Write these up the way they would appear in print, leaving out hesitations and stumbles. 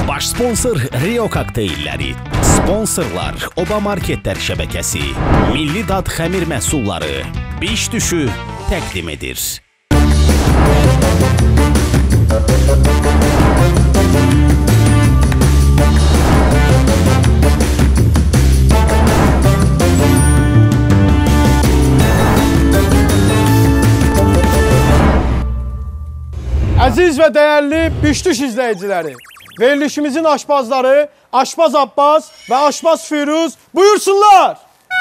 Baş sponsor Rio Kokteylləri. Sponsorlar Oba Marketlər şəbəkəsi. Milli Dad xəmir məhsulları. Biş düşü təqdim edir. Əziz və dəyərli Bişdüş izləyiciləri, verilişimizin aşpazları Aşpaz Abbas və Aşpaz Firuz buyursunlar.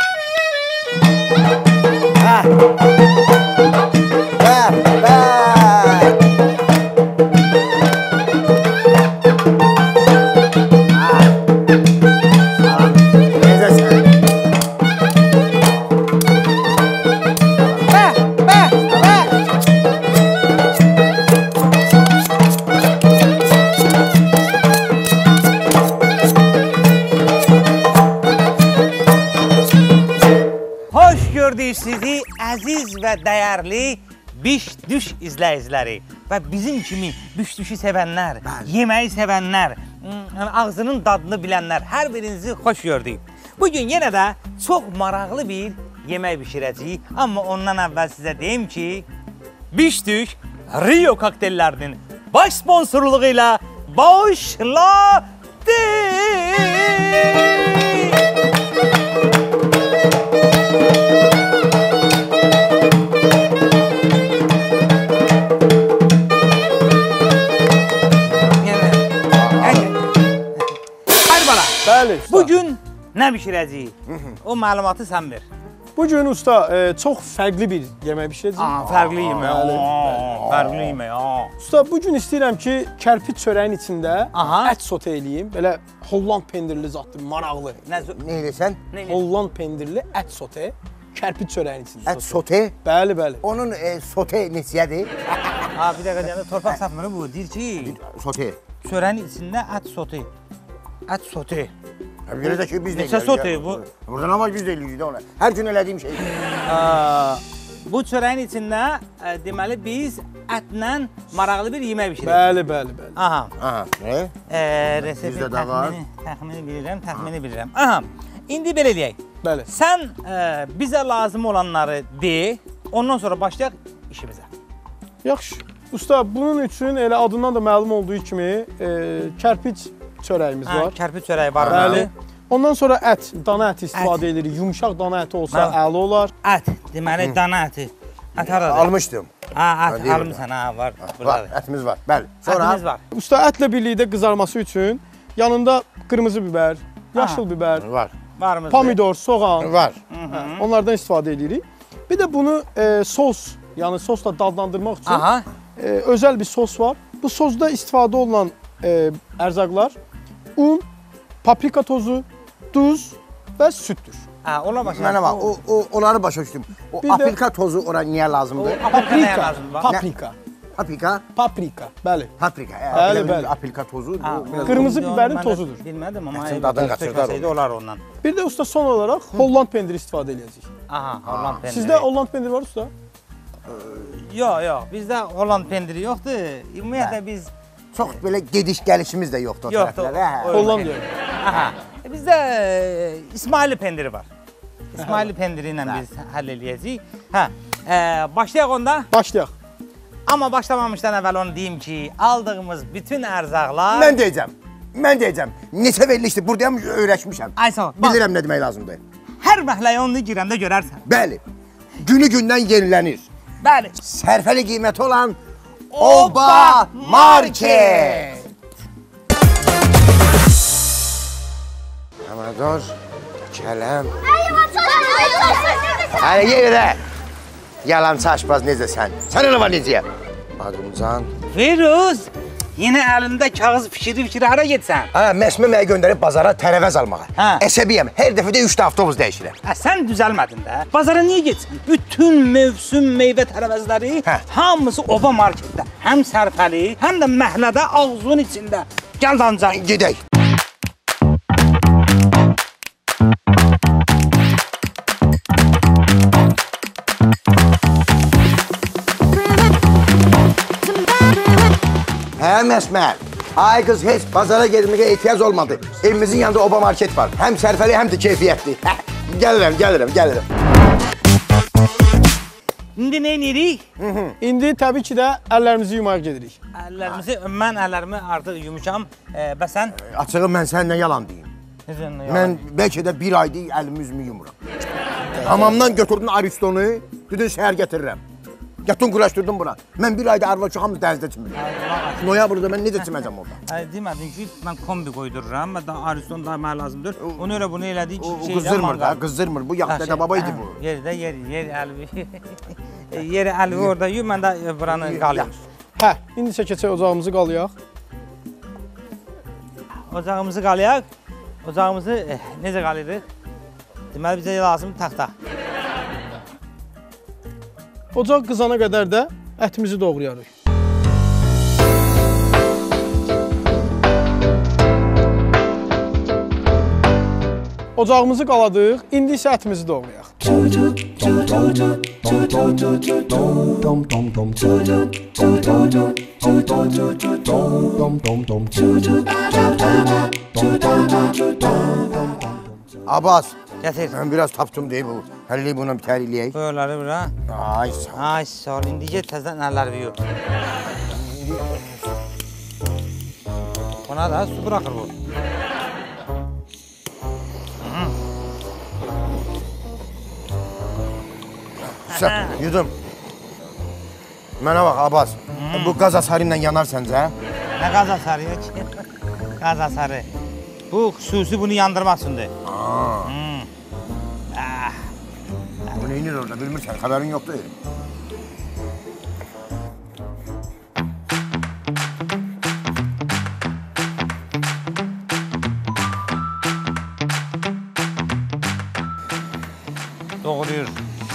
Sizi əziz və dəyərli Bişdüş izləyiciləri və bizim kimi Bişdüşü sevənlər, yeməyi sevənlər, ağzının dadını bilənlər, hər birinizi xoş gördük. Bugün yenə də çox maraqlı bir yemək bişirəcəyik, amma ondan əvvəl sizə deyim ki, Bişdüş Rio Kokteyllərinin baş sponsorluğu ilə başladı. Bugün nə bişirəcəyik? O məlumatı sən ver. Bugün usta çox fərqli bir yemək bişirəcəyik. Fərqli yemək. Fərqli yemək. Usta, bugün istəyirəm ki, kərpic çörəyin içində ət sote eləyim. Belə Holland pendirli zatlı, maraqlı. Nə eləyirsən? Holland pendirli ət sote, kərpic çörəyin içində. Ət sote? Bəli, bəli. Onun sote neçəyədir? Bir dəqiqə deyəndə torpaq satmır bu. Deyir ki, sote. Çörəyin içində ət sote. Ət sote. Görə də ki, biz də neçə sote bu? Burada nə var, biz də eləyirik də ona. Hər gün elədiyim şey. Bu çörəyin içində deməli biz ətlə maraqlı bir yemək bişiririk. Bəli, bəli, bəli. Aha. Nə? Resepti təxmini bilirəm. Aha. İndi belə deyək. Bəli. Sən bizə lazım olanları de, ondan sonra başlayaq işimizə. Yaxşı. Usta, bunun üçün elə adından da məlum olduğu kimi kərpic çörəyimiz var. Kərpic çörəyi var. Bəli. Ondan sonra ət, dana əti istifadə edirik. Yumşaq dana əti olsa əla olar. Ət, deməli dana əti. Ət haradır? Almışdım. Ət almışsan, var. Var, ətimiz var. Bəli. Ətimiz var. Usta, ətlə birlikdə qızarması üçün yanında qırmızı biber, yaşıl biber, pomidor, soğan var. Onlardan istifadə edirik. Bir də bunu sos, yəni sosla dadlandırmaq üçün özəl bir sos var. Bu sosda istifadə olunan ərzaqlar un, paprika tozu, duz və süddür. Mənə bax, onları başa düşdüm. O aprika tozu ora niyə lazımdır? Paprika. Paprika, bəli. Paprika, bəli. Aprika tozu. Qırmızı biberin tozudur. Bilmədim, amma dadını qaçırlar olar ondan. Bir də usta son olaraq Holland pendiri istifadə edəcəyik. Holland pendiri. Sizdə Holland pendiri var usta? Yox, bizdə Holland pendiri yoxdur. Ümumiyyətlə biz çox belə gediş-gəlişimiz də yoxdur o tərəflərə. Hollandiya. Bizdə İsmaili pendiri var. İsmaili pendiri ilə biz həll eləyəcəyik. Başlayaq onda? Başlayaq. Amma başlamamışdan əvvəl onu deyim ki, aldığımız bütün ərzaqlar... Mən deyəcəm. Neçə verilişdir, buradayam öyrəşmişəm. Ay sağ ol. Bilirəm nə demək lazımdır. Hər məhləyə onu girəndə görərsən. Bəli. Günü-gündən yenilənir. Bəli. Sərfəli qiyməti olan Oba Market. Amador, kələm. Hələ yerə. Yalançı aşpaz necəsən? Sən elə var necəyə? Adımcan. Firuz, yenə əlində kağız fikri hara getsən? Məsmə mənə göndərib bazara tərəvəz almağa. Əsəbiyəm, hər dəfədə 3 avtobus dəyişirəm. Sən düzəlmədin də. Bazara niyə getsən? Bütün mövsüm meyvə tərəvəzləri hamısı Oba Marketdə. Həm sərfəli, həm də məhlədə ağzının içində. Gəl dancan. Gedək. Məsmə, Ay qız, heç bazara gezməyə ehtiyac olmadı. Evimizin yanında oba market var. Həm sərfəli, həm də keyfiyyətli. Gəlirəm. İndi nə edirik? İndi təbii ki də əllərimizi yumağa gedirik. Mən əllərimi artıq yumuşam. Və sən? Açığı mən səndən yalan deyim. Mən bəlkə də bir aydır əlimi üzümü yumuram. Hamamdan götürdün aristonu, dedin səhər gətirirəm. Yatın quraşdırdın bura. Mən bir ayda arva çoxamı dənizdə çimirim. Noyabrda mən necə çiməcəm orada? Demədin ki, mən kombi qoydururam və da ariston da mənə lazımdır. Onu elə bunu elədik ki, qızdırmır da, qızdırmır. Bu yaxda baba idi bu. Yerdə, yer əlvi. Yeri əlvi orada yuyum, mən də buranı qalayım. Hə, indi isə keçək ocağımızı qalayaq. Ocağımızı qalayaq. Ocağımızı necə qalayırıq? Deməli, bizə lazımdır taxta. Ocaq qızana qədər də ətimizi doğrayarıq. Ocağımızı qaladıq, indi isə ətimizi doğrayaq. Abbas, gətir. Mən biraz tapdım deyib bu. Həlli buna bir tərliyək. Böyürləri bura. Ay sağ ol. Ay sağ ol. İndi get təzdən əlləri yuyur. Buna da su bırakır bu. Yudum. Mənə bax Abbas, bu qaz asarı ilə yanar səncə? Nə qaz asarı ya ki? Qaz asarı. Bu xüsusi bunu yandırmasındır. Bu neynir orada bilmirsən, xəbərin yoxdur. Doğruyur.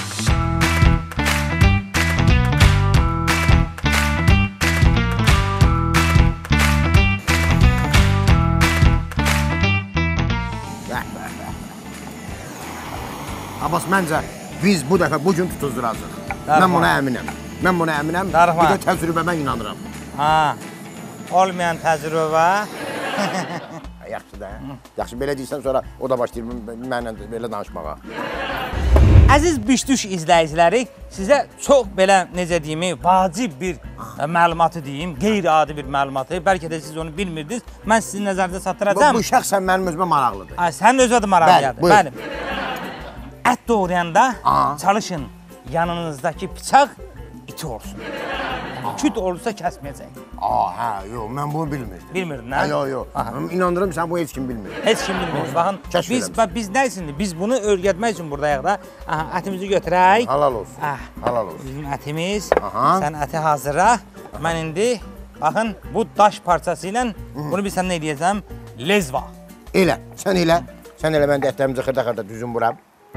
Abbas, məncə biz bu dəfə bugün tutuzduracaq. Mən buna əminəm. Bir də təcrübəmə inanıram. Olmayan təcrübə. Yaxşı da. Yaxşı, belə deyirsən sonra o da başlayır mənlə belə danışmağa. Əziz Bişdüş izləyiciləri, sizə çox belə, necə deyim, vacib bir məlumatı deyim, qeyri-adi bir məlumatı. Bəlkə də siz onu bilmirdiniz. Mən sizin nəzərdə çatdıracağım. Bu şəxsən mənim özümə maraqlıdır. Sənin özünə də maraqlıdır. Bəli. Ət doğrayanda çalışın yanınızdakı bıçaq iti olsun. Küt olursa kəsməyəcək. Hə, yox, mən bunu bilmirdim. Bilmirdin, hə? Yox. İnandırım, sən bu heç kim bilmir. Heç kim bilmir. Baxın, biz nə üçündür? Biz bunu öyrətmək üçün buradayıq da. Ətimizi götürək. Halal olsun. Halal olsun. Bizim ətimiz. Sən əti hazırla. Mən indi, baxın, bu daş parçası ilə bunu bir sən nə edəcəm? Lezva. Elə, sən elə. Sən elə, mən də ətlərimizi xırda-xırda düzün buram.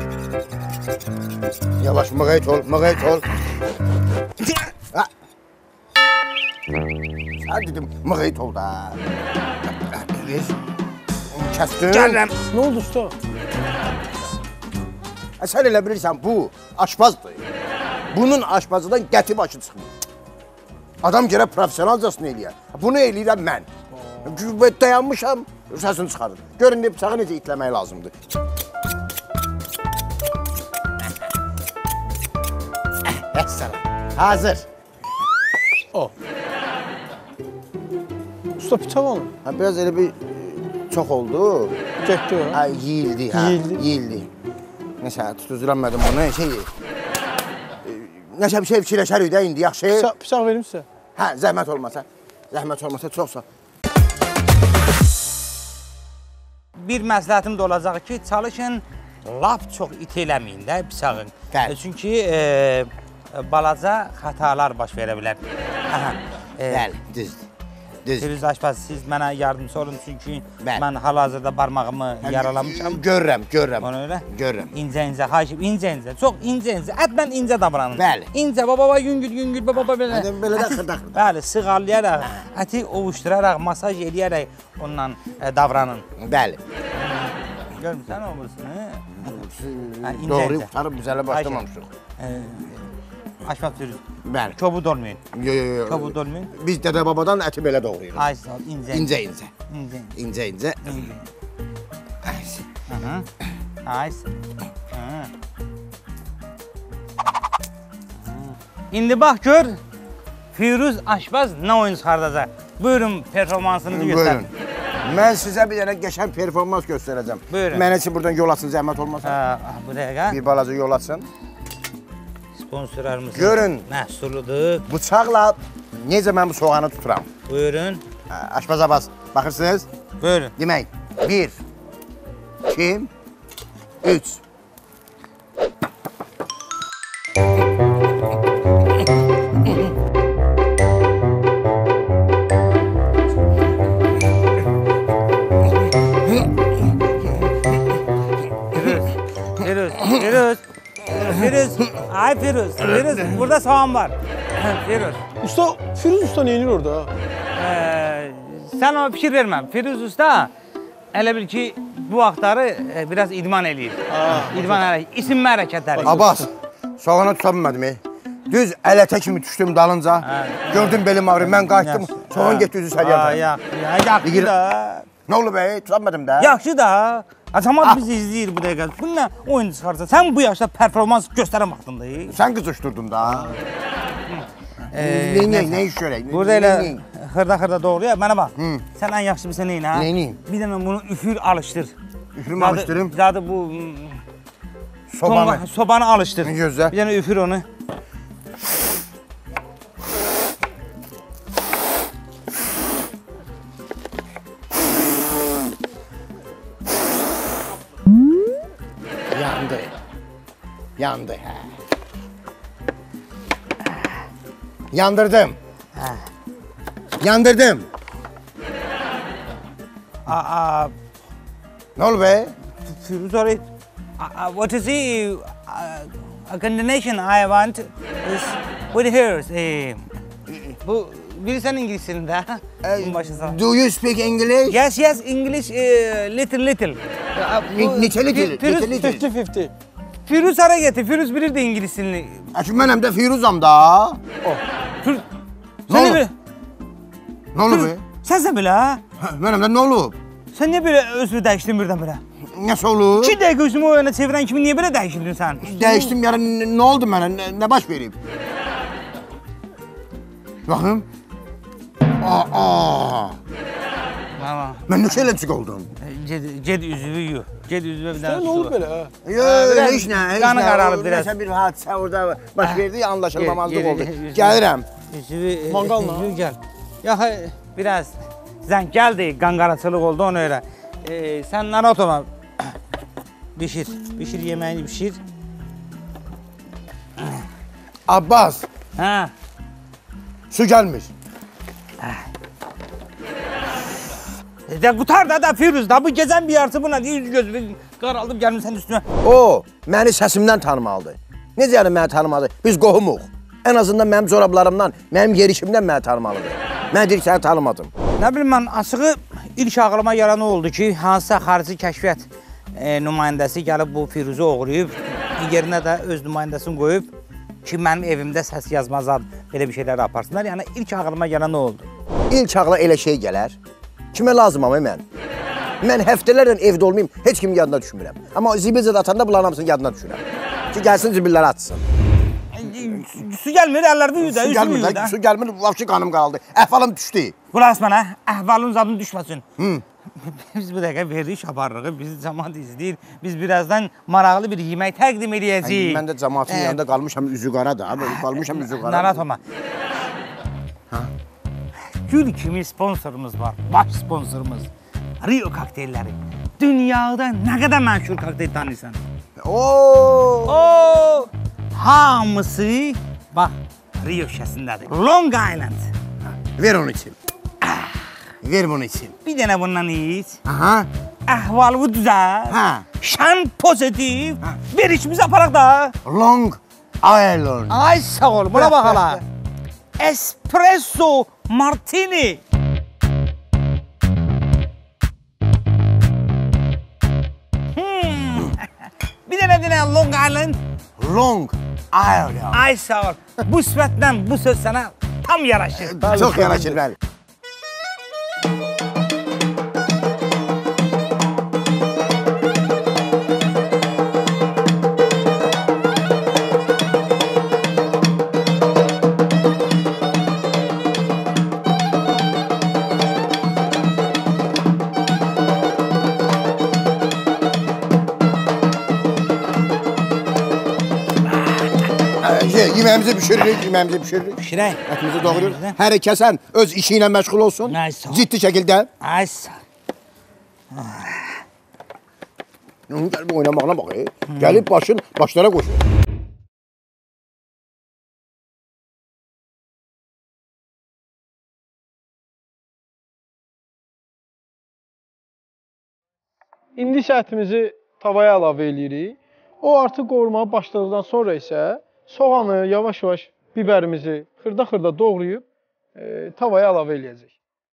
Yavaş, mığayt ol. Sən dedim, mığayt ol da. Kəsdin. Gəlirəm. Nə oldu usta? Sən elə bilirsən, bu aşpazdır. Bunun aşpazıdan qəti başı çıxmır. Adam gərək profesionalcasını eləyər. Bunu eləyirəm mən. Dayanmışam, səsini çıxarır. Görün, bıçağı necə itləmək lazımdır. Hazır. Usta bıçaq alın. Biraz elə bir çox oldu. Getdi o. Yiyildi. Nəsə, tutuzduranmadım bunu. Nəsə bir şey fikirləşərik də indi, yaxşı. Bıçaq verim sizə. Hə, zəhmət olmasa. Zəhmət olmasa çox sağ. Bir məsləhətim də olacaq ki, çalışın, lap çox it eləməyin də bıçağın. Çünki balaca xətalar baş verə bilər. Bəli, düzdür. Firuz aşpaz, siz mənə yardımcı olun, çünki mən hal-hazırda barmağımı yaralamışam. Görürəm. Onu elə? Görürəm. İncə, xahişim, incə, çox incə. Ətlə incə davranın. Bəli. İncə, baba, yüngül, baba, belə. Belə də xırda-xırda. Bəli, sığallayaraq, əti ovuşduraraq, masaj eləyərək ondan davranın. Bəli. Görmürsən olmursun, Doğru, qutarıb biz hələ başlamamışıq. Aşpaz Firuz. Bəli. Kobud olmayın. Yo. Kobud olmayın. Biz dədə babadan əti belə doğrayırıq. Ay sağ ol, incə. İncə. Ay. İndi bax gör, Firuz Aşpaz nə oyun çıxardacaq. Buyurun, performansınızı göstər. Buyurun. Mən sizə bir dənə qəşəng performans göstərəcəm. Buyurun. Mənə üçün buradan yol açın, zəhmət olmasın. Bu dəqiqə. Bir balaca yol açın. Sponsorlarımızın Görün. məhsuludur. Bıçaqla necə mən bu soğanı tuturam. Buyurun. Aşpaz Abbas, baxırsınız? Buyurun. Demək, 1, 2, 3. Ay Firuz, burada soğan var. Firuz. Usta, Firuz Usta neyinir orada? Sen ona fikir vermem. Firuz Usta, elə bil ki, bu vaxtları biraz idman eləyir. İsim hərəkətləri. Abbas, soğanı tuta bilmədim. Düz ələtə kimi düşdüm dalınca. Gördüm belim ağrı, mən qayıtdım. Soğan getdi üzü səriyyə. Yaxşı da. Nə olub bəy? Tuta bilmədim də. Yaxşı da. Cəmaət bizi izləyir bu dəqiqə. Bu nə oyun çıxarsa? Sən bu yaşda performans göstərən vaxtındayı. Sən qızışdırdın da. Ne iş görək? Burada elə xırda doğruya. Mənə bax. Sən ən yaxşı bilsən neyin, hə? Neyniyim? Bir dənə bunu üfür alışdır. Üfürümü alışdırım. Zadı bu Sobanı. Sobanı alışdır. Gözlə. Bir dənə üfür onu. Yandı. Yandırdım. Yandırdım. Ne oldu be? Sorry. What is the combination I want is with hers. Bu bilirsən İngiliscəsində. Do you speak English? Yes, English little. Neçə little? 50-50. Firuz hara getir? Firuz bilir de İngiliscini. Mən həm də Firuzam da. Sen ne böyle? Ne oldu be? Sen de böyle ha? Mən həm də nə olub? Sen niye böyle özünü değiştirdin birden-birə? Nəsə olub? 2 dəqiqə özümü o yana çevirən kimi niye böyle değiştirdin sen? Dəyişdim yəni nə oldu mənə? Nə baş verib? Baxım. Ama Mən neçə ilə çıx oldum? Ced üzüvü yu. Ced üzüvü bir Sen ne oldu böyle ha? Heç nə. Qanı qaralıb biraz. Nəsə bir hadisə orada baş verdi, anlaşılmamazlıq oldu. Gəlirəm. Üzüvü Manqalla. gel. Ya biraz zəng gəldi, qan qaraçılıq oldu ona görə. Sen narahat olma. Pişir yemeğini pişir. Abbas, Ha. su gəlmiş. De qutar da Firuz da bu gezən bir yarısı buna yüz gözü qaraldıb gəlmisən üstünə. O, məni səsimdən tanımalıdır. Necə yəni məni tanımalı? Biz qohumuq. Ən azından mənim corablarımdan, mənim yerişimdən məni tanımalıdır. Mən deyir səni tanımadım. Nə bilim mən açığı ilk ağlıma yaran o oldu ki, hansısa xarici kəşfiyyat nümayəndəsi gəlib bu Firuzu oğruyub, yerinə də öz nümayəndəsini qoyub ki, mənim evimdə səs yazmazlar, belə bir şeylər aparsınlar. Yəni ilk ağlıma yaran o oldu. İlk ağla elə şey gələr. Kimə lazımam mən? Mən həftələrlə evdə olmayım, heç kimin yadına düşmürəm. Amma zibilcə atanda bunların hamısının yadına düşürəm. Ki, gəlsin zibilləri atsın. Su gəlmir, əllərdə yüzdə, Su gəlmir, su gəlmir, vəbşi qanım qaldı. Əhvalım düşdü. Qulaq mənə, əhvalın zadını düşməsin. Biz bu dəqiqə verdik şabarlığı, bizi cəmaat izləyir. Biz birazdan maraqlı bir yemək təqdim edəcəyik. Mən də cəmaatın yanında qalmışam üzü qara da, qalmışam üzü qara. Narahat olma. Gül kimi sponsorumuz var, baş sponsorumuz. Rio kokteylləri. Dünyada nə qədər məşhur kokteyl tanıyırsan? Oo! Hamısı, bax, Rio şəhərindədir. Long Island. Ver onu için. Ver bunu için. Bir dənə bundan iç. Aha. Əhvalımı düzəl. Ha. Şən pozitiv. Ver içimizi aparaq da. Long Island. Ay sağ ol, buna bax hala. Espresso Martini. Bir dənə Long Island. Long Ay öyle. Ay sağ ol. Bu sifətlə bu söz sənə tam yaraşır. Çox yaraşır, bəli. Yemeğimizi pişiririk, yemeğimizi pişiririk. Pişirək. Etimizi doğruyoruz. Hər kəsən öz işi ilə məşğul olsun. Ciddi şəkildə. Ay sağ ol. Gəl bu oynamağına bax. Gəlib başlara qoşur. İndi isə ətimizi tavaya əlavə edirik. O artıq qovurmağa başladıqdan sonra isə soğanı, yavaş-yavaş biberimizi xırda-xırda doğrayıb tavaya əlavə edəcəyik.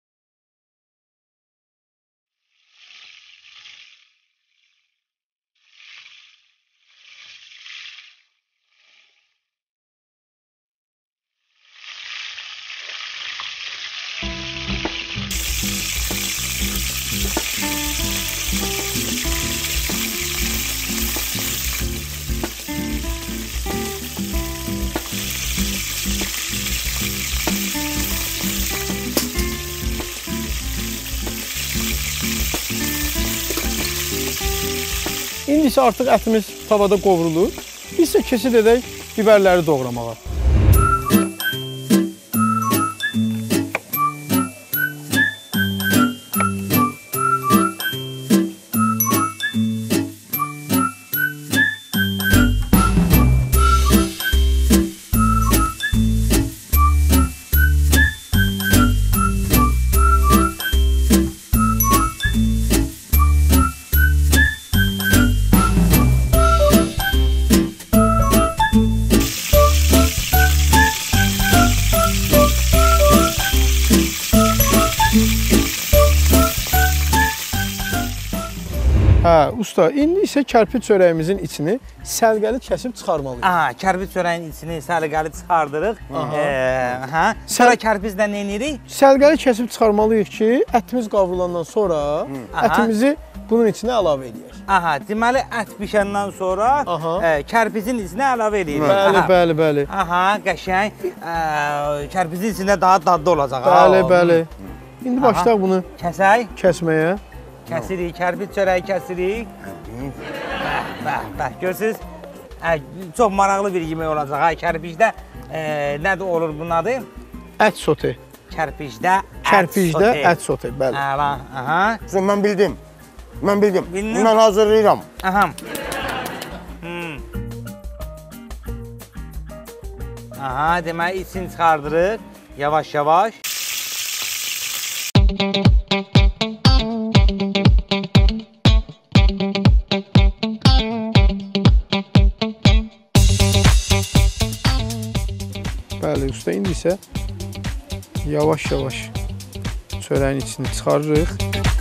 İndi isə artıq ətimiz tavada qovrulur. Biz isə keçid edək biberləri doğramağa. Usta, indi isə kərpic çörəyimizin içini səlqəli kəsib çıxarmalıyıq. Aha, kərpic çörəyin içini səlqəli çıxardırıq. Sonra kərpiclə nə edirik? Səlqəli kəsib çıxarmalıyıq ki, ətimiz qavrulandan sonra ətimizi bunun içinə əlavə edək. Aha, deməli ət bişəndən sonra kərpicin içinə əlavə edirik. Bəli. Aha, qəşəng. Kərpicin içində daha dadlı olacaq. Bəli. İndi başlayaq bunu kəsməyə. Kəsirik, kərpic çörəyi kəsirik. Bəh, görürsünüz, çox maraqlı bir yemək olacaq. Kərpicdə nədir olur bunun adı? Ət sote. Kərpicdə ət sote, bəli. Mən bildim. Mən hazırlayıram. Deməli, içini çıxardırıq, yavaş-yavaş. Bəli, usta, indi isə yavaş-yavaş çörəyin içini çıxarırıq.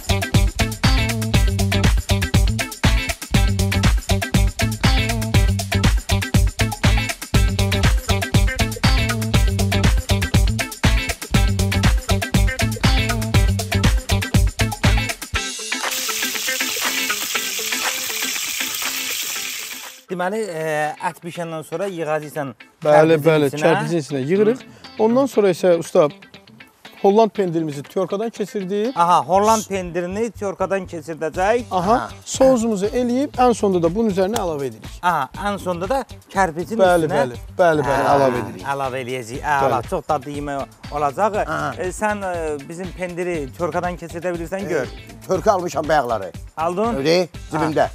Deməli, ət bişəndən sonra yığacaqsan Bəli, kərpicin içinə yığırıq. Ondan sonra isə usta, Holland pendirimizi tyorkadan keçirdik. Holland pendirini tyorkadan keçirdəcək. Sosumuzu eləyib, ən sonunda da bunun üzərinə əlavə edirik. Ən sonunda da kərpicin üstünə Bəli, əlavə edirik. Əlavə eləyəcək. Çox dadlı yemək olacaq. Sən bizim pendiri tyorkadan keçirdə bilirsən, gör. Tyorka almışam bayaqları. Aldın? Öyle, cibimdə.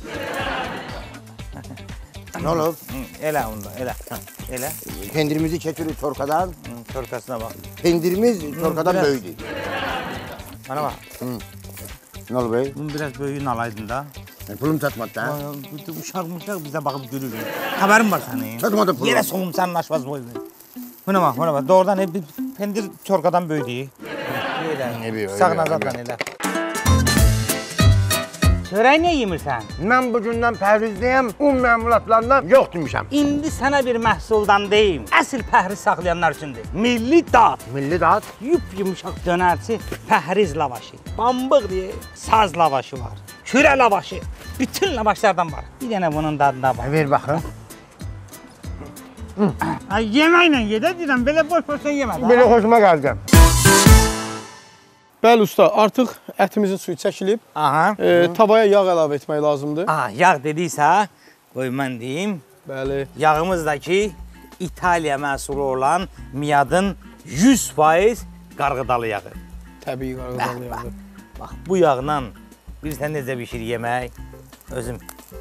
Nə olub? Elə onda, elə. Pendirimizi keçirik tyorkadan. Tyorkasına bax. Pendirimiz tyorkadan böyüdür. Bana bax. Nə olub bey? Bunu biraz böyüyün alaydın da. Pulum çatmadı da. Uşaq bizə baxıb gülür. Xəbərin var sənin. Çatmadı pulum. Yerə solum sənin aşbaz boyunu. Buna bax. Doğrudan pendir tyorkadan böyüdür. Elə. Sağ nazardan elə. çörək nə yemirsən? Mən bugündən pəhrizdəyəm, un məmulatlarından yox demişəm. İndi sənə bir məhsuldan deyim. Əsl pəhriz saxlayanlar üçündür. Milli dad. Milli dad. Yumuşaq dönərçi pəhriz lavaşı. Pambıq deyə saz lavaşı var. Kürə lavaşı. Bütün lavaşlardan var. Bir dənə bunun dadına bax. Ver baxın. Ay yeməklə yedə deyirəm, belə boş-boşdan yemə də. Belə xoşuma gəldi. Bəli usta, artıq ətimizin suyu çəkilib. Aha. Tavaya yağ əlavə etmək lazımdır. Aha, yağ dediysə, qoy mən deyim. Bəli. Yağımızdakı İtaliya məhsulu olan Miyadın 100% qarğıdalı yağı. Təbii qarğıdalı yağı. Bax, bu yağla bilirsən necə bişir yemək. Özüm.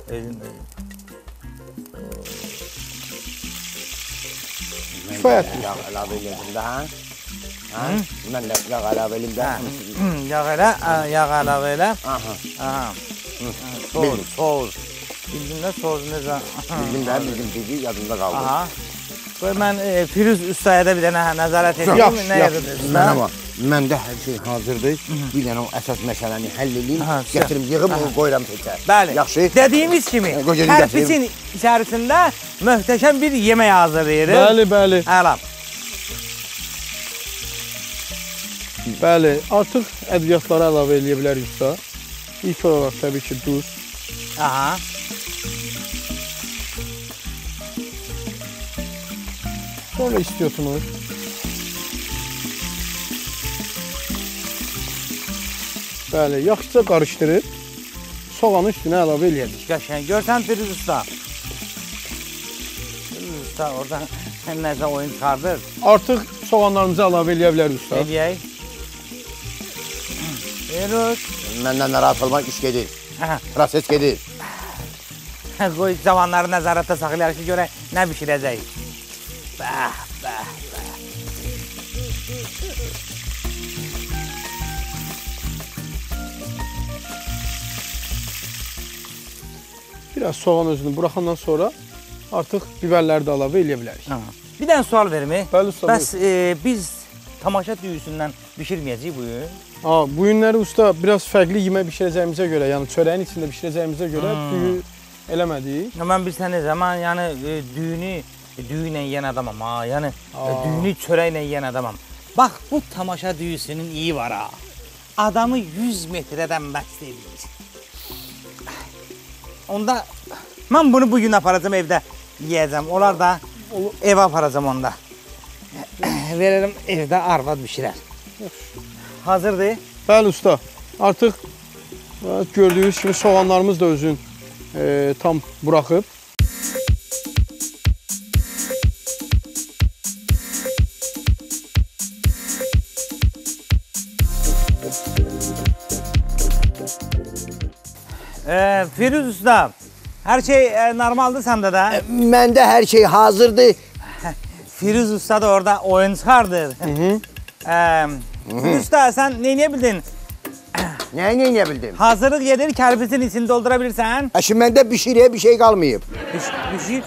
Kifayətdir. Yağ əlavə edim də, hə? Mən də yağ əlavə edim də. Yağ əlavə elə. Aha. Soğuz. Bildin də soğuz necə? Bildim də, bizim dedi, yadımda qaldı. Aha. Qoy mən Firuz ustaya da bir dənə nəzarət edeyim. Yaxşı. Mənə bax, məndə hər şey hazırdır. Bir dənə o əsas məsələni həll edeyim, gətirim, yığım, qoyuram təkə. Bəli. Yaxşı. Dediyimiz kimi, kərpiçin içərisində möhtəşəm bir yemək hazırlayırıq. Bəli. Əla. Bəli, artıq ədviyyatları əlavə edə bilərik usta. İlk olaraq təbii ki, duz. Aha. Sonra istiyorsunuz. Bəli, yaxşıca qarışdırıb soğanın üstünə əlavə eləyəcək. Qəşəng. Görsən Firuz usta. Firuz usta oradan nəsə oyun çıxardır. Artıq soğanlarımızı əlavə eləyə bilərik usta. Eləyək. Firuz. Məndən narahat olmaq iş gedir. Proses gedir. Qoy cavanları nəzarətdə saxlayarıq ki, görək nə bişirəcək. Bəh. Biraz soğan özünü buraxandan sonra artıq biberləri də əlavə eləyə bilərik. Bir dənə sual verimi. Bəli usta. Bəs biz tamaşa düyüsündən bişirməyəcəyik bu gün? Bu günləri usta biraz fərqli yemək bişirəcəyimizə görə, yəni çörəyin içində bişirəcəyimizə görə düyü eləmədik. Mən bilsən necə, mən yəni düyünlə yeyən adamam ha, yəni düyünü çörəklə yeyən adamam. Bax, bu tamaşa düyüsünün iyi var ha. Adamı 100 metrədən məst edir. Onda mən bunu bugün aparacam evdə yiyəcəm. Onlar da evə aparacam onda. Verelim evdə arvad bişirər. Hazırdır. Bəli usta, artıq gördüyünüz kimi soğanlarımız da özün tam buraxıb. Firuz usta, hər şey normaldır səndə də? Məndə hər şey hazırdır. Firuz usta da orada oyun çıxardır. Firuz usta, sən neyləyə bildin? Nəyi neyləyə bildim? Hazırlıq gedir, kərpisin içini doldura bilirsən. Şimdi məndə bişiriyə bir şey qalmayıb. Bişir.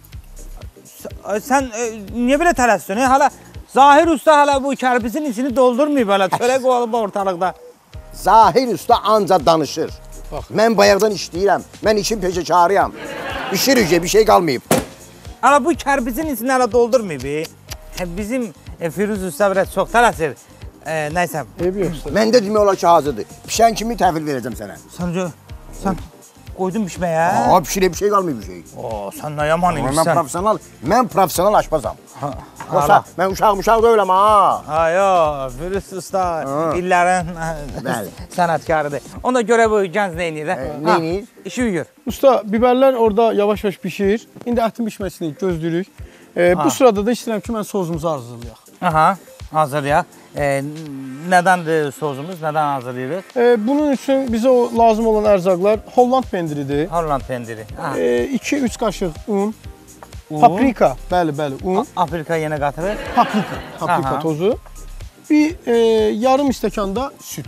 Sən niyə belə tələssin? Hala Zahir usta hala bu kərpisin içini doldurmayıb hala, çörək olub ortalıqda. Zahir usta anca danışır. Mən bayaqdan işləyirəm, mən işin peşəkarıyam. Bişirici bir şey qalmayıb. Hala bu kərpisin içini hala doldurmayıb. Bizim Firuz usta biraz çox tələsir. Nəysə. Məndə demək olar ki, hazırdır. Pişən kimi təhvil verəcəm sənə. Sən qoydun bişməyə? Pişirə bir şey qalmayıb bir şey. Sən nə yaman imişsən. Mən profesional aşpazam. Yoxsa mən uşaq deyiləm ha. Yox, Firuz usta illərin sənətkarıdır. Ona görə bu gənc nə edir? Nə edir? İşi uyur. Usta, biberlər orada yavaş-yavaş pişir. İndi ətin pişməsini gözləyirik. Bu sırada da istəyirəm ki, mən sozumuzu hazırlayaq. Aha, hazırlayaq. Nədəndir sozumuz, nədən hazırlayırıq? Bunun üçün bizə lazım olan ərzaqlar Holland pendiridir. Holland pendiri. 2-3 qaşıq un. Paprika, bəli, un. Paprika yenə qatırıq. Paprika tozu. Bir yarım stəkanda süt.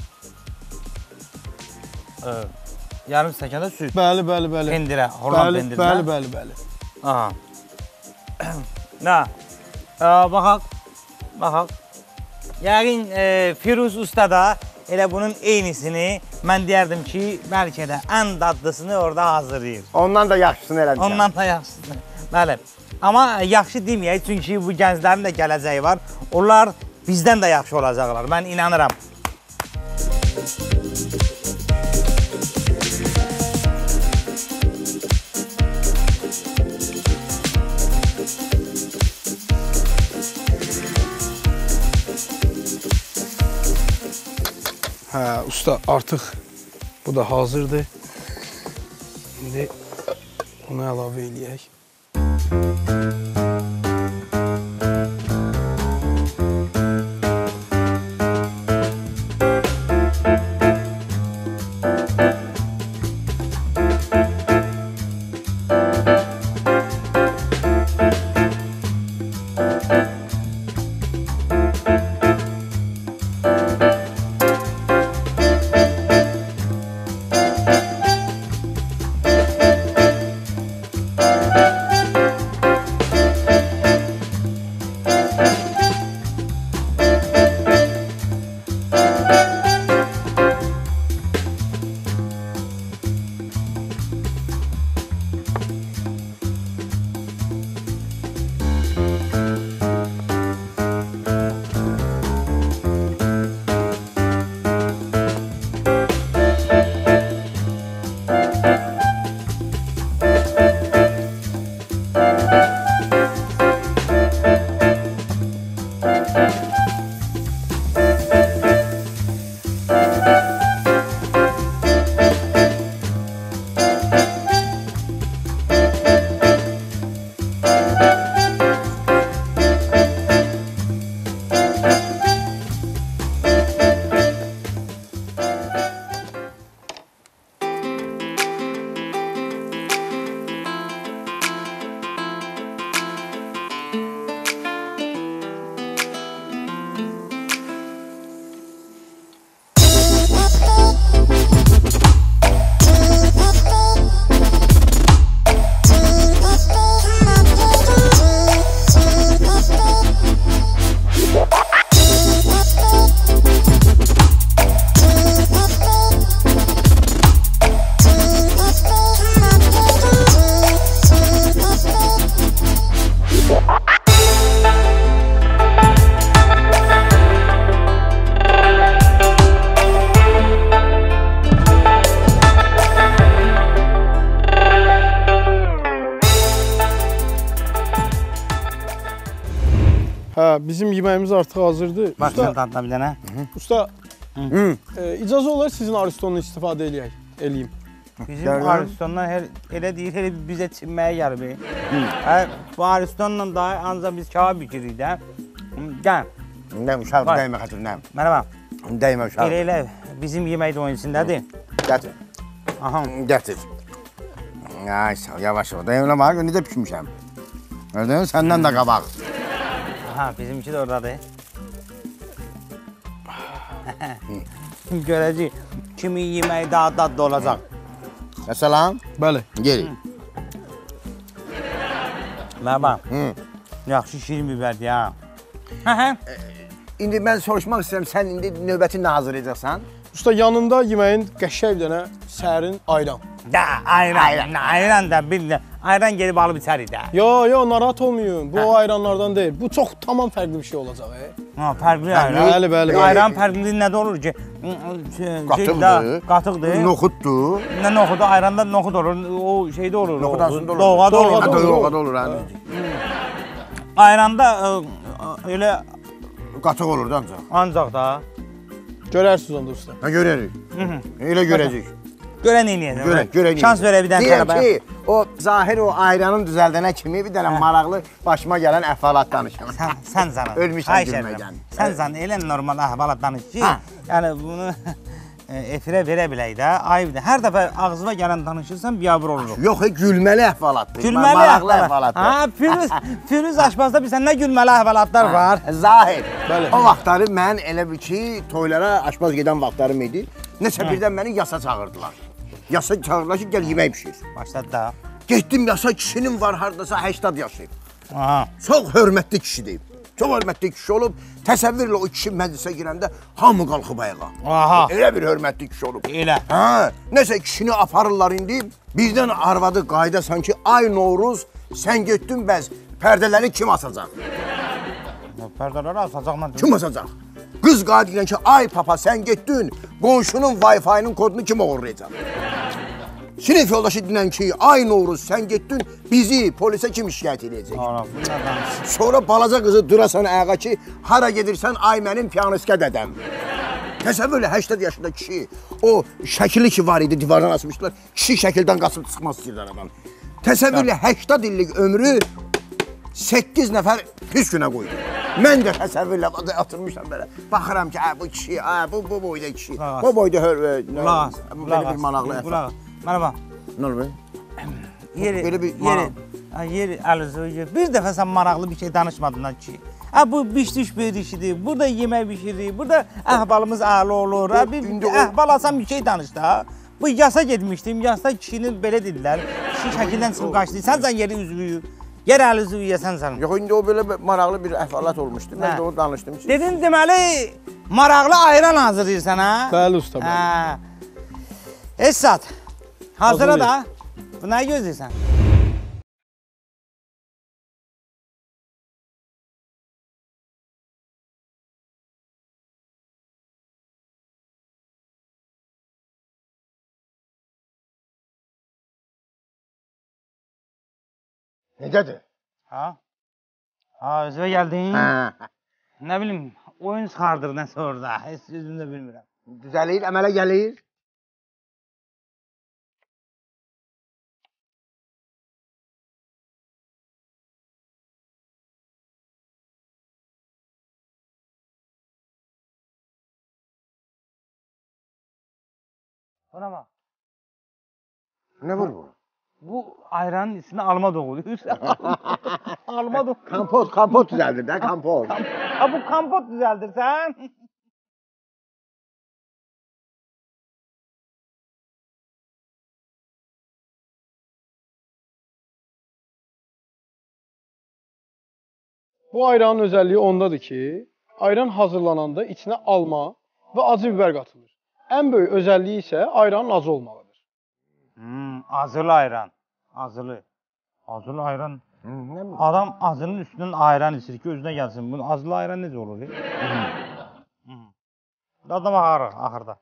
Yarım stəkanda süt. Bəli. Pendirə, Holland pendirə. Bəli. Aha. Nə? Baxaq. Yəqin Firuz usta da elə bunun eynisini mən deyərdim ki, bəlkə də ən dadlısını orada hazırlayır. Ondan da yaxşısını eləmişəm. Ondan da yaxşısını. Bəli. Amma yaxşı deməyək, çünki bu gənclərin də gələcəyi var. Onlar bizdən də yaxşı olacaqlar. Mən inanıram. Hə, usta, artıq bu da hazırdır. İndi bunu əlavə eləyək. Bizim yeməyimiz artıq hazırdır. Başlayalım dadına bir dənə. Usta, icazə olar sizin aristonunu istifadə eləyim. Bizim aristondan elə deyir, elə bizə çinməyə gəlib. Bu aristonla daha ancaq biz kebab biçirik də. Gəl. Nəm, uşaq dəymə xətir, nəm. Mənə bax. Dəymə uşaq. Elə bizim yemək də onun içindədir. Gətir. Aha. Gətir. Ay, sağ ol, yavaş ol. Dəymə bax, necə pişmişəm. Gördün, səndən də qabaq. Aha, bizimki də oradadır. Görəcək, kimin yeməyi daha dadlı olacaq. Məsələn? Bəli. Geri. Mənə bax, yaxşı şirin biberdir ha. İndi mən soruşmaq istəyirəm, sən indi növbəti nə hazırlayacaqsan? Usta, yanında yeməyin qəşəng bir dənə sərin ayran. Da, ayran da, bir də. Ayran gelib alıb içərik də. Yo, narahat olmayın. Bu o ayranlardan deyil. Bu çox tamam fərqli bir şey olacaq. Ha, fərqli ayran. Bəli. Ayran fərqli nədə olur ki? Qatıqdır. Qatıqdır. Noxuddur. Nə noxudu? Ayranda noxud olur. O şeydə olur. Noxud aslında olur. Doğada olur. Ayranda elə qatıq olur da ancaq. Ancaq da. Görərsiniz onda usta. Ha, görərik. Elə görəcək. Görən eləyək. Görən. Şans verə bir dənə tələbə. Deyəm ki, o Zahir o ayranın düzəldənə kimi bir dənə maraqlı başıma gələn əhvalat danışım. Sən zana. Ölmüşəm gülməkdən. Sən zana elə normal əhvalat danış ki, yəni bunu efirə verə bilək də. Ayıbdır. Hər dəfə ağzına gələn danışırsan biabır oluruq. Yox, gülməli əhvalatdır. Gülməli maraqlı əhvalatdır. Ha, Firuz aşpazda bilsən nə gülməli əhvalatlar var. Zahir. O vaxtları mən elə bir ki, toylara aşpaz gedən vaxtlarım idi. Nəsə birdən məni yasa çağırdılar. Yasa çağırdılar ki, gəl yemək pişir. Başladı da. Getdim yasa kişinin var hardasa 80 yaşı. Aha. Çox hörmətli kişidir. Çox hörmətli kişi olub. Təsəvvürlə o kişi məclisə girəndə hamı qalxıb ayağa. Aha. Elə bir hörmətli kişi olub. Elə. Hə, nəsə kişini aparırlar indi. Birdən arvadı qayda sanki ay Novruz, sən getdin bəs pərdələri kim asacaq? Pərdələri asacaqla. Kim asacaq? Qız qayda deyən ki, ay papa sən getdin, qonşunun Wi-Fi-nin kodunu kim oğurlayacaq? Sinif yoldaşı dinən ki, ay Novruz sən getdin, bizi polisə kim şikayət edəcək? Sonra balaca qızı durasan ayağa ki, hara gedirsən, ay mənim piyanistə dədəm. Təsəvvürlə 80 yaşında kişi, o şəkili ki var idi, divardan asmışdılar, kişi şəkildən qaçıb çıxmaz istəyirlər adam. Təsəvvürlə 80 illik ömrü 8 nəfər pis günə qoydu. Mən də təsəvvürlə atırmışam belə. Baxıram ki, bu kişi, bu boyda kişi, bu boyda belə bir maraqlı əfə. Merhaba. Ne olur be? Yeri Alize, bir dəfə sən maraqlı bir şey danışmadın ha ki. Bu biş-düş bir işidir, burada yemək bişirir, burada əhvalımız əla olur. Bir əhval alsam bir şey danışdı ha. Bu yasa getmişdim, yasa kişinin belə dedilər. Kişi şəkildən çıxıb qaçdı, sən yeri üzvüyü. Yer Alize yeyəsən sən. Yox, indi o belə maraqlı bir əhvalat olmuşdu, mən də onu danışdım. Dedin deməli, maraqlı ayran hazırlayırsan ha? Bəli usta. Esat. Hazıra da. Bu nə gözləyirsən? Necədir? Ha, özünə gəldin. Nə bilim, oyun çıxardır nəsə orada. Heç özüm də bilmirəm. Düzəlir, əmələ gəlir. Buna bax. Nə var bu? Bu ayranın ismini alma doğudur. Alma doğudur. Kompot düzəldir də, kompot. Bu kompot düzəldirsən. Bu ayranın özəlliyi ondadır ki, ayran hazırlananda içinə alma və acı biber qatılır. Ən böyük özəlliyi isə ayranın acı olmalıdır. Acılı ayran. Acılı. Acılı ayran. Adam acının üstündən ayran içir ki, özünə gəlsin. Bu acılı ayran necə olur? Dadına baxarıq axırda.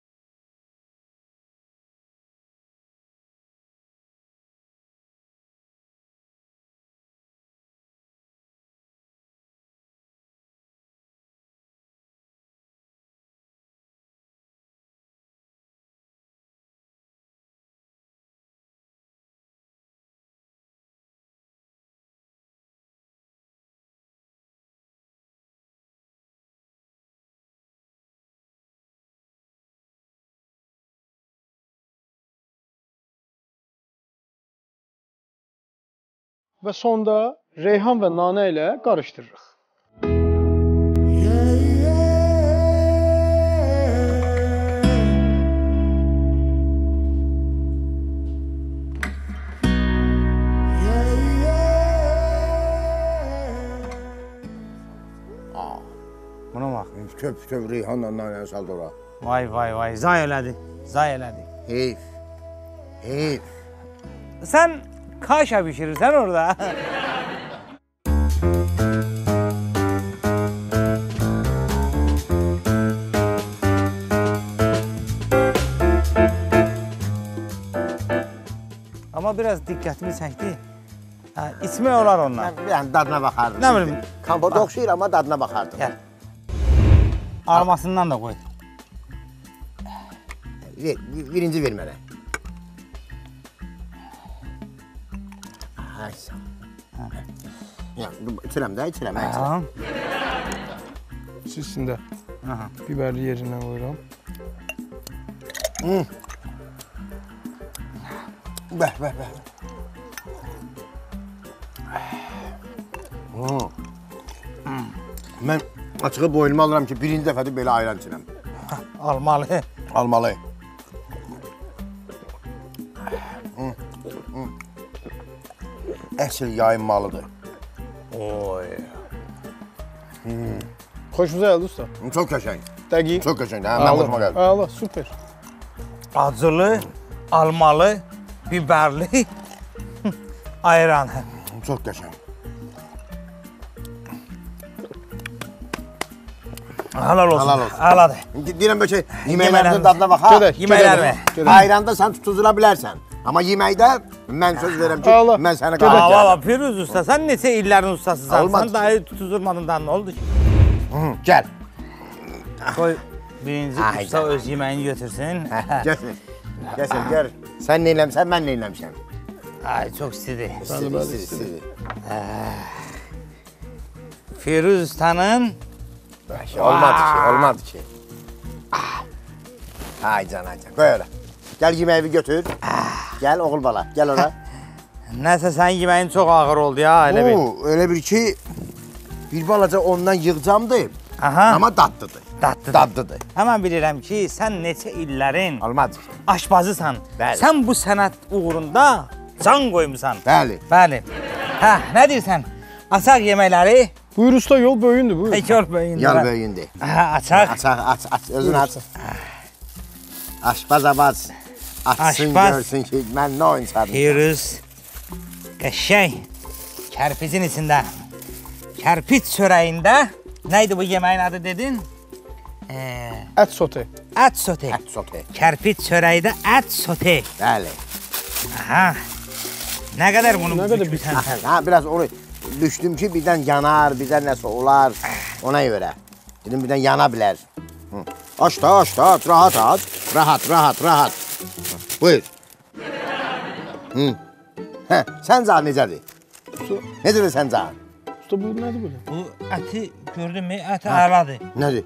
Və sonda reyhan və nanə ilə qarışdırırıq. Buna bax. Töv reyhanla nanəni saldı ora. Vay, zay elədi. Heyf. Sən kaşa pişirirsən orada. Amma biraz diqqətimi çəkdi. İçmək olar ondan. Yəni dadına baxardım. Nə bilim. Kompot oxşayır, amma dadına baxardım. Gəl. Almasından da qoy. Birinci ver mənə. Ay sağ ol. İçirəm də, içirəm. İçində biberli yerindən qoyuram. Bəh. Mən açığı boynuma alıram ki, birinci dəfədir belə ayran içirəm. Almalı. Əsl yayınmalıdır. Oy. Xoşunuza gəldi usta. Çox qəşəng. Dəqiq. Çox qəşəng. Hə, mən xoşuma gəldi. Allah, super. Acılı, almalı, biberli ayran. Çox qəşəng. Halal olsun. Halal olsun. Haladır. Deyirəm bəlkə yeməklərin dadına bax. Gedək. Yeməklər mi? Ayranda sən tutuzula bilərsən. Amma yeməkdə mən söz verirəm ki, Allah. mən səni Gedək. qalib Valla gəlirəm. Firuz usta, sen neçə illərin ustasısan? Olmaz. Sen daha tutuzurmadın ne oldu ki? Gəl. Koy birinci Ay, usta gel. öz yemeğini götürsün. Gəl. Gəl, gəl. Sən nə eləmsən, mən nə eləmişəm. Ay çok istedi. İstedi. Firuz ustanın Olmadı ki. Ay can, ay can. Qoy ora. Gəl yeməyi götür. Gəl oğul bala, gəl ora. neyse sen yemeğin çok ağır oldu ya öyle bir. Öyle bir ki, bir balaca ondan yığcamdı. Aha. Amma dadlıdır. Dadlıdır. Hemen bilirim ki sen neçə illərin Olmadı ki. aşpazısan. Bəli. Sen bu sənət uğrunda can koymuşsan. Bəli. Bəli. Hə, nə deyirsən? Açaq yeməkləri. Buyur usta, yol böyündür, buyur. Yol böyündə. Yal böyüyündü. Hə, açaq. Aç, özün aç. Aşpaz abaz. Açsın, Aşpaz. görsün ki, mən nə oyun sardım. Firuz qəşəng kərpicin içində. Kərpic çörəyində. Neydi bu yeməyin adı dedin? Ət sote. Ət sote. Ət sote. Kərpic çörəyində ət sote. Bəli. Aha. Nə qədər bunu Nə qədər bükmüsən? Ha, biraz onu düşdüm ki, birdən yanar, birdən nəsə olar. Ona görə. Dedim, birdən yana bilər. Aç da, rahat aç. Rahat. Buyur. Hə, səncə necədir? Usta, Necədir səncə? usta bu nədir böyle? Bu əti gördün mü? Əti əladır. Nədir?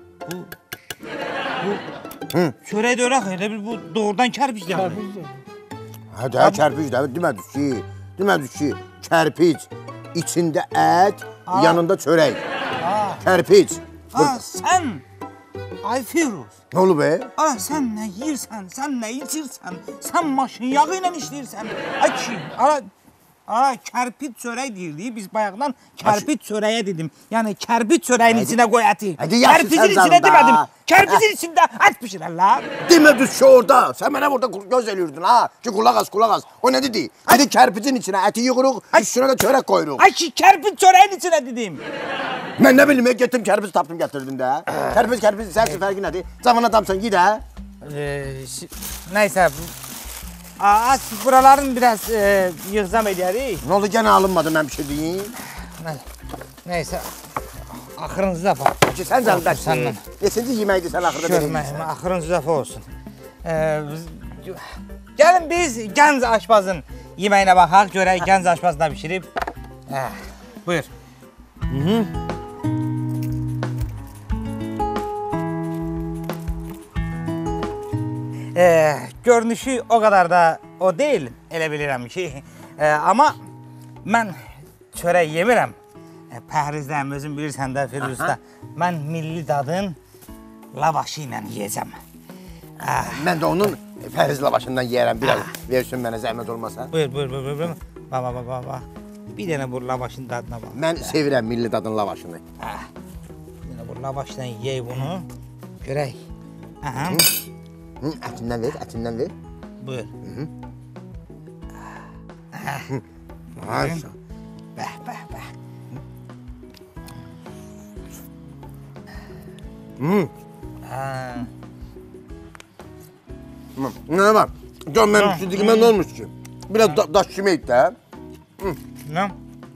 Çörək də örək, elə bil bu doğrudan kərpic yəni. Hə, kərpic də, demədik ki, kərpic, içində ət, yanında çörək. Kərpic. Sən, ay Firuz. Nə olub be? Sən nə yiyirsən, sən nə içirsən, sən maşın yağı ilə işləyirsən. Ay ki, kərpic çörək deyirdi, biz bayaqdan kərpic çörəyə dedim. Yəni kərpic çörəyin içinə qoy əti. Hadi yaxşı Kərpicin sən içinə zalında. demədim, kərpicin içində ət pişirərlər. Demədik ki, orada. Sən mənə burada göz eləyirdin, ha? Ki, qulaq az. O nə dedi? Dedi, kərpicin içinə əti yığırıq, üstünə də çörək qoyuruq. Ay ki, kərpic çörəyin içinə dedim. Mən nə bilim, getdim kərpic tapdım, gətirdim də. Kərpic, sənin fərqi nədir? Cavan adamsan, gid hə? Neyse, buraların biraz yığzam edərik. Nə oldu, gənə alınmadı mən pişirdiyim? Neyse, axırıncı dəfə. Ki, sən canlı Səndən. Neçinci yeməkdir sən axırda Görməyim, axırıncı dəfə olsun. Gəlin biz gənc aşpazın yeməyinə baxaq, görək gənc aşpaz nə pişirib. Buyur. Görünüşü o kadar da o değil, elə bilirəm ki. Amma mən çörək yemirəm. Pəhrizdəyim, özün bilirsən də Firuzda. Mən milli dadın lavaşı ilə yiyəcəm. Mən də onun pəhriz lavaşından yiyərəm, biraz versin mənə zəhmət olmasa. Buyur. Bax. Bir dənə bu lavaşın dadına bax. Mən sevirəm milli dadın lavaşını. Bir dənə bu lavaşdan yey bunu. Görək. Ətindən ver. Buyur. Maşallah. Bəh. Nə var? Gör mənim pişirdiyimə nə olmuş ki? Biraz daş kimi et də. Nə?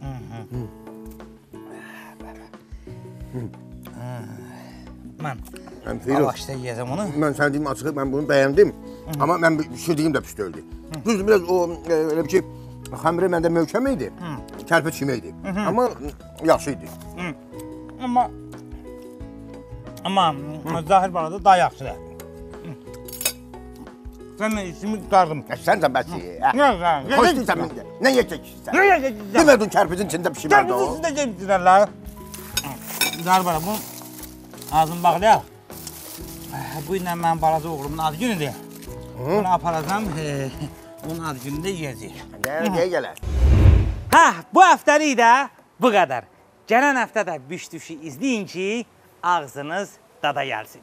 Mən lavaşda yiyəcəm onu. Mən sənə deyim açıq, mən bunu bəyəndim. Amma mən pişirdiyim də pis deyildi. Düzdür, biraz o, elə bir ki, xəmiri məndə möhkəm idi. Kərpic kimi idi. Amma yaxşı idi. Amma zahir barada daha yaxşıdır. Sən nə işimi tutardım. Sən də bəs ye. Xoş deyilsən mən. Nə yiyəcək sən? Nə? Demədin kərpicin içində pişirmədi o. Kərpicin içində pişirərlər. Zahir bara bu ağzını bağlayaq. Bu ilə mənim balaca oğlumun ad günüdür. Bunu aparacam, onun ad günündə yiyəcəyik. Gələ gələr. Bu həftəlik də bu qədər. Gələn həftə də biş düşü izləyin ki, ağzınız dada gəlsin.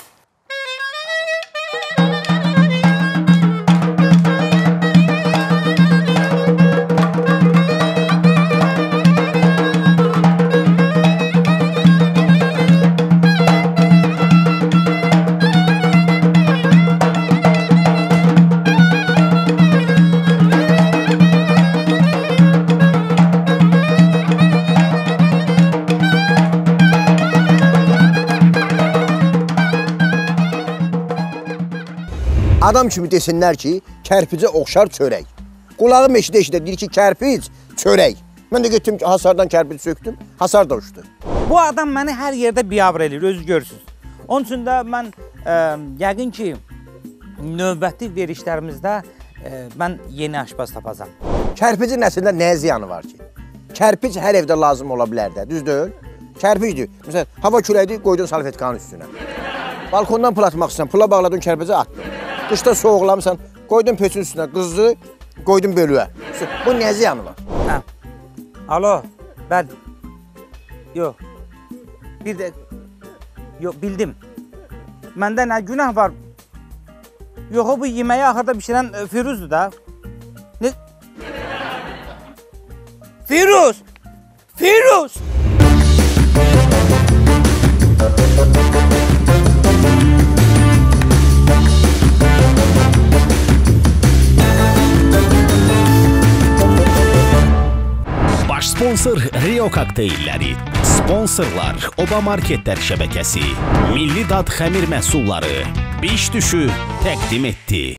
Adam kimi desinlər ki, kərpicə oxşar çörək. Qulağım eşidə deyir ki, kərpic, çörək. Mən də getdim ki, hasardan kərpic söktüm, hasar da uçdu. Bu adam məni hər yerdə biabr eləyir, özü görürsünüz. Onun üçün də mən yəqin ki, növbəti verişlərimizdə mən yeni aşpaz tapacam. Kərpicin əslində nəyə ziyanı var ki? Kərpic hər evdə lazım ola bilər də, düz deyil? Kərpicdir. Məsələn, hava küləkdir, qoydun salfetkanın üstünə. Balkondan pul atmaq istəyirsən, pula bağladın, kərpicə atdın. Qışda soğuqlamısan, qoydun peçin üstünə, qızdı, qoydun bölüyə. Bu nə ziyanı var? Hə. Alo, bəli. Yox. Bir də... Yox, bildim. Məndə nə günah var? Yox, o bu yeməyi axırda bişirən Firuzdur da. Ne? Firuz! Firuz! Baş sponsor Rio Kokteylləri, sponsorlar Oba Marketlər şəbəkəsi, Milli Dad xəmir məhsulları, biş düşü təqdim etdi.